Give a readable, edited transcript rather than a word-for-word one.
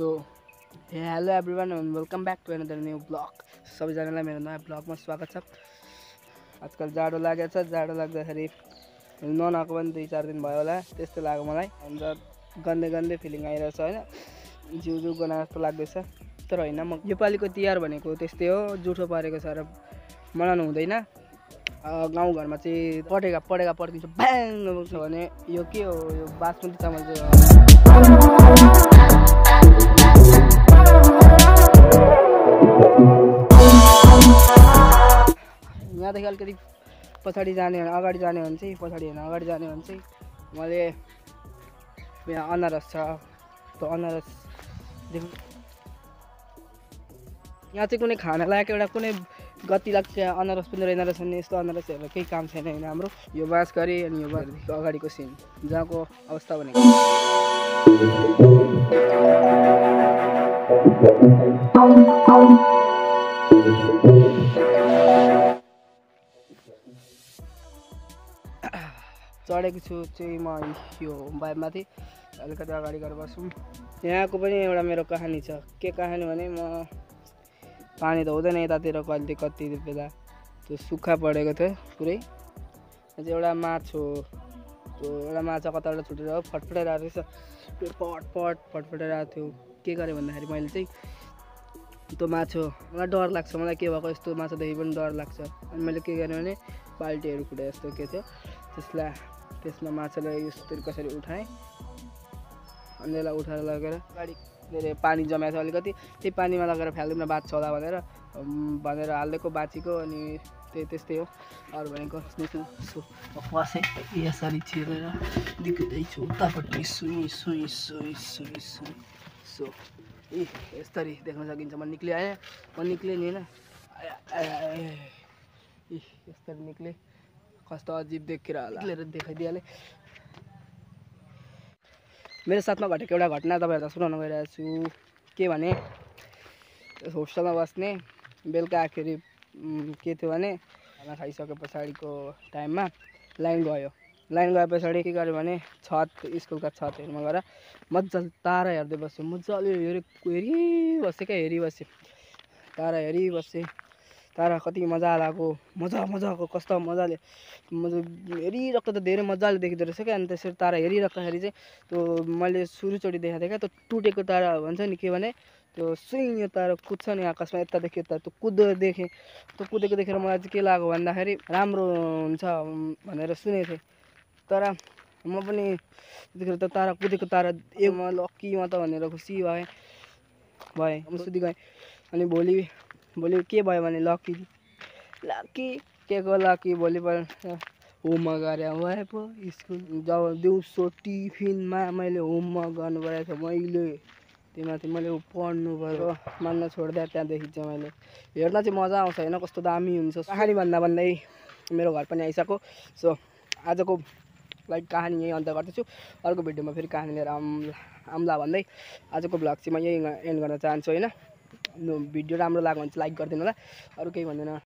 So hello everyone and welcome back to another new vlog. सबैजनालाई मेरो नयाँ ब्लगमा स्वागत छ। आजकल जाडो लागेको छ, जाडो लाग्दाखेरि ननुहाएको पनि 2-4 दिन भयो होला, त्यस्तो लाग्यो मलाई। अन्त गन्दै गन्दै फिलिङ आइरहेछ हैन, जिउ गना जस्तो लाग्दैछ। तर हैन, म योपालिको तिहार भनेको त्यस्तै हो, जुठो परेको छ र मनाउनु हुँदैन। गाउँघरमा चाहिँ पटेका पड्किन्छ ब्याङ छ भने यो के हो, यो बासमती चामल यहाँदेखि अलिकति पछाडि जाने अगाडि जाने भने चाहिँ पछाडि होइन अगाडि जाने भने चाहिँ मैले यहाँ अनारस छ। त्यो अनारस यहाँ चाहिँ कुनै खाना लायक एउटा कुनै गति लाग्छ अनारस पनि रहेन रहेछ नि। यस्तो अनारसहरू केही काम छैन होइन हाम्रो। यो बाँसघरी अनि यो बाँसघरीको अगाडिको सिन जहाँको अवस्था भनेको चढेको छु चाहिँ म यो बाइकमाथि अलिकति अगाडि गएर बस्छु। यहाँको पनि एउटा मेरो कहानी छ। के कहानी भने म पानी त हुँदैन यतातिर कति बेला त्यो सुक्खा परेको थियो पुरै। एउटा माछा कताबाट छुटेर फटफटाइरहेको रहेछ, त्यो फटफटाइरहेको थियो। के गरेँ भन्दाखेरि मैले चाहिँ त्यो माछा, मलाई डर लाग्छ, मलाई के भएको यस्तो माछादेखि पनि डर लाग्छ। अनि मैले के गरेँ भने बाल्टीहरू फुटे जस्तो के थियो त्यसमा माछालाई यस्तरी कसरी उठाएँ अनि यसलाई उठाएर लगेर गाडी पानी जमेको थियो अलिकति, त्यही पानीमा लगेर फ्याल्दिउँ न बाँच्छ होला भनेर हालिदिएको बाँचेको। अनि त्यस्तै हो। अरू भनेको फसेँ यसरी छिरेर देख्दैछु उतापट्टि सुई सो यस्तरी देख्न सकिन्छ। म निक्लेँ नि होइन यस्तरी निक्लेँ। कस्तो अजिब देखेर होला देखाइदिइहालेँ। मेरो साथमा घटेको एउटा घटना तपाईँहरूलाई सुनाउन गइरहेको छु। के भने होस्टेलमा बस्ने बेलुका आखिरी के थियो भने खाना खाइसके पछाडिको टाइममा लाइन गए पछाडि के गरेँ भने स्कुलका छतहरूमा गएर मजाले तारा हेर्दै बस्यो। मजाले हेरिबसेँ तारा हेरिबसेँ। तारा कति मजा लाग्यो, मजाको कस्तो मजाले हेरिरहेको त धेरै मजाले देखिँदो रहेछ क्या। अनि त्यसरी तारा हेरिराख्दाखेरि चाहिँ त्यो मैले सुरुचोटि देखाएको थिएँ क्या, त्यो टुटेको तारा भन्छ नि। के भने त्यो सुइँ तारा कुद्छ नि आकाशमा, यतादेखि यता त्यो कुदेको देखेर मलाई चाहिँ के लाग्यो भन्दाखेरि राम्रो हुन्छ भनेर सुनेको थिएँ। तर म पनि त्यतिखेर त तारा कुदेको तारा म लक्की म त भनेर खुसी भएँ म सुधी गएँ। अनि भोलि के भयो भने लक्की के को लक्की भोलिपल्ट होमवर्क गरे भए पो स्कुल जब दिउँसो टिफिनमा मैले होमवर्क गर्नु परेको थियो। त्योमाथि मैले पढ्नु पऱ्यो मान्न छोड्दा त्यहाँदेखि चाहिँ मैले हेर्न चाहिँ मजा आउँछ होइन, कस्तो दामी हुन्छ। कहानी भन्दै मेरो घर पनि आइसक्यो। सो आजको कहानी यही अन्त गर्दैछु। अर्को भिडियोमा फेरि कहानी लिएर आम्ला भन्दै आजको भ्लग चाहिँ म यही एन्ड गर्न चाहन्छु होइन। भिडियो राम्रो लाग्यो भने चाहिँ लाइक गरिदिनु होला, अरू केही भन्दैन।